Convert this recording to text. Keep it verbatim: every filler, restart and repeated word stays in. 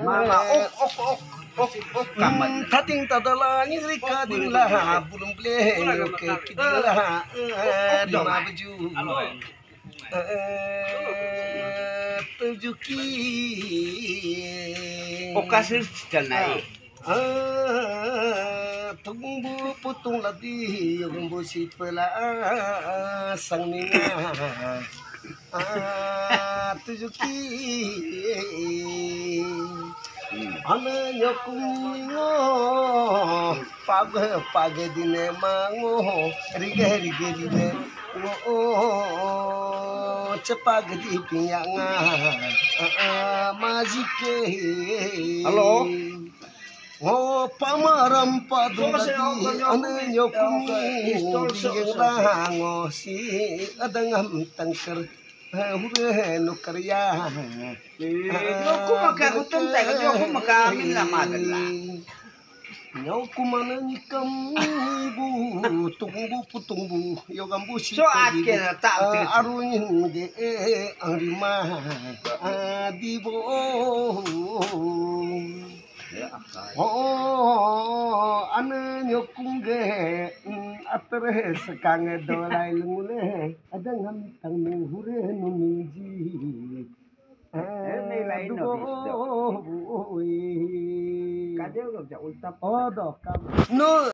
mama ok ok ok ok ok kaman Tating tadala ngiri kading lah bulum ble yoke kiding lah rima baju tujuki okasir jalnai tunggu putung ladi rumbu si pela sang ninga tujuki ane nyokungo pag pag dine mango rige rige dine ngo cepag di pinyanga majike halo oh pamaram padulati ane nyokungo lango si adangam tangker hure no karya aku maka utang tayo aku maka amin lah madala Nyau kumana nikam ibu tunggu putunggu yogambu si so akhir tak arunin ge arima adibo oh ane nyokung ge atre sekang dolai lengule ada ngam tang hure no miji eh nilai no oh kadang gak ultap oh dok no